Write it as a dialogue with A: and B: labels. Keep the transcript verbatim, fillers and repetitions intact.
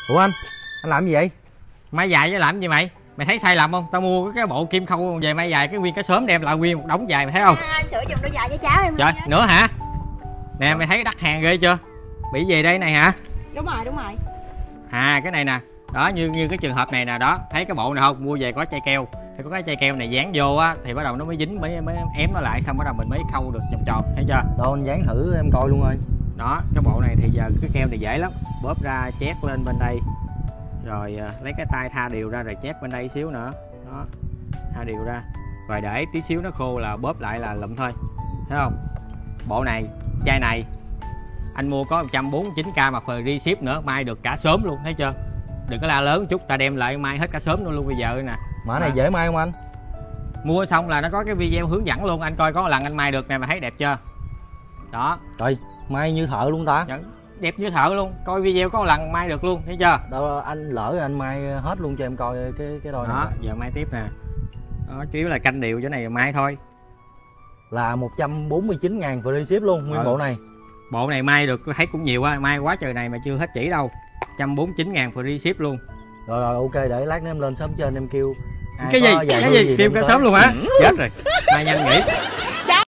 A: Ủa anh, anh làm gì vậy?
B: May dài với làm gì mày? Mày thấy sai lầm không? Tao mua cái bộ kim khâu về may dài, cái nguyên cái sớm đem lại nguyên một đống dài, mày thấy không?
C: À, anh sửa dùng đôi giày cho cháu em.
B: Trời, nữa hả? Nè mày thấy đắt hàng ghê chưa? Bị gì đây này hả?
C: Đúng rồi, đúng rồi.
B: À cái này nè. Đó, như như cái trường hợp này nè, đó, thấy cái bộ này không? Mua về có chai keo. Thì có cái chai keo này dán vô á thì bắt đầu nó mới dính, mới mới ém nó lại, xong bắt đầu mình mới khâu được vòng tròn, thấy chưa?
A: Đâu anh dán thử em coi luôn ơi.
B: Đó, cái bộ này thì giờ cái keo này dễ lắm, bóp ra chét lên bên đây, rồi à, lấy cái tay tha đều ra rồi chét bên đây xíu nữa, đó, tha đều ra, rồi để tí xíu nó khô là bóp lại là lụm thôi, thấy không? Bộ này, chai này anh mua có một trăm bốn mươi chín k mà free ship nữa, may được cả sớm luôn, thấy chưa? Đừng có la lớn chút, ta đem lại may hết cả sớm luôn bây giờ nè.
A: Mã này à, dễ may không anh?
B: Mua xong là nó có cái video hướng dẫn luôn, anh coi có lần anh may được nè, mà thấy đẹp chưa? Đó.
A: Trời, may như thợ luôn ta.
B: Đẹp như thợ luôn, coi video có lần may được luôn, thấy chưa?
A: Đâu anh lỡ anh may hết luôn cho em coi cái cái đôi này.
B: Đó, giờ may tiếp nè. Đó, chủ yếu là canh đều chỗ này may thôi.
A: Là một trăm bốn mươi chín ngàn free ship luôn nguyên ừ. bộ này.
B: Bộ này may được thấy cũng nhiều á, may quá trời này mà chưa hết chỉ đâu. một trăm bốn mươi chín ngàn free ship luôn.
A: Rồi rồi ok, để lát nữa em lên sớm trên em kêu.
B: Cái gì? Cái gì? Kêu cả sớm luôn hả? Chết rồi. May nhanh nghỉ.